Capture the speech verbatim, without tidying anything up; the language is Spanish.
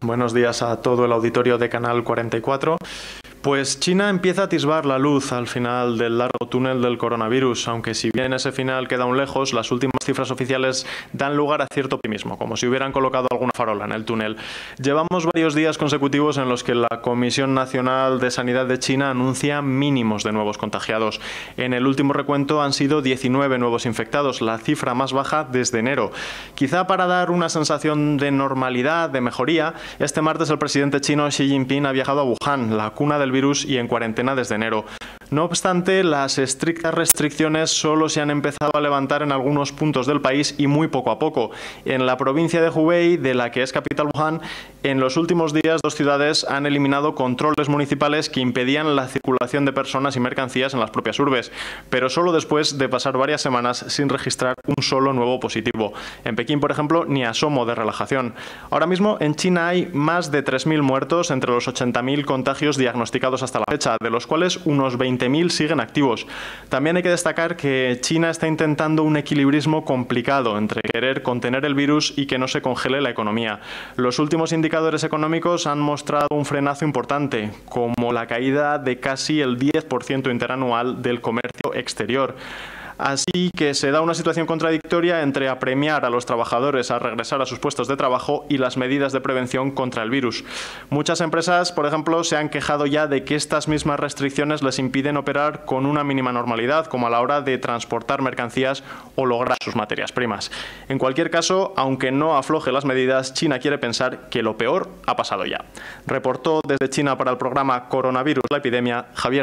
Buenos días a todo el auditorio de Canal cuarenta y cuatro. Pues China empieza a atisbar la luz al final del largo túnel del coronavirus, aunque si bien ese final queda aún lejos, las últimas cifras oficiales dan lugar a cierto optimismo, como si hubieran colocado alguna farola en el túnel. Llevamos varios días consecutivos en los que la Comisión Nacional de Sanidad de China anuncia mínimos de nuevos contagiados. En el último recuento han sido diecinueve nuevos infectados, la cifra más baja desde enero. Quizá para dar una sensación de normalidad, de mejoría, este martes el presidente chino Xi Jinping ha viajado a Wuhan, la cuna del virus, y en cuarentena desde enero. No obstante, las estrictas restricciones solo se han empezado a levantar en algunos puntos del país y muy poco a poco. En la provincia de Hubei, de la que es capital Wuhan, en los últimos días dos ciudades han eliminado controles municipales que impedían la circulación de personas y mercancías en las propias urbes, pero solo después de pasar varias semanas sin registrar un solo nuevo positivo. En Pekín, por ejemplo, ni asomo de relajación. Ahora mismo en China hay más de tres mil muertos entre los ochenta mil contagios diagnosticados hasta la fecha, de los cuales unos veinte mil siguen activos. También hay que destacar que China está intentando un equilibrismo complicado entre querer contener el virus y que no se congele la economía. Los últimos indicadores económicos han mostrado un frenazo importante, como la caída de casi el diez por ciento interanual del comercio exterior. Así que se da una situación contradictoria entre apremiar a los trabajadores a regresar a sus puestos de trabajo y las medidas de prevención contra el virus. Muchas empresas, por ejemplo, se han quejado ya de que estas mismas restricciones les impiden operar con una mínima normalidad, como a la hora de transportar mercancías o lograr sus materias primas. En cualquier caso, aunque no afloje las medidas, China quiere pensar que lo peor ha pasado ya. Reportó desde China para el programa Coronavirus, la epidemia, Javier